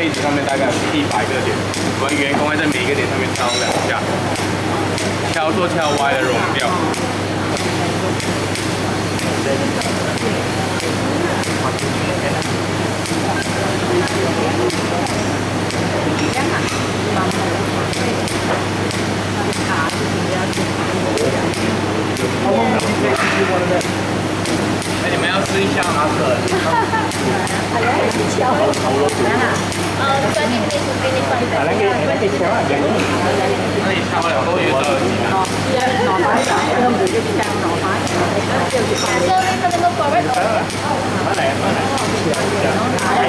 杯子上面大概100个点，我们员工会在每一个点上面敲2下，敲错敲歪了融掉。哎，你们要试一下吗？那你敲了多远的？ Hãy subscribe cho kênh Ghiền Mì Gõ để không bỏ lỡ những video hấp dẫn.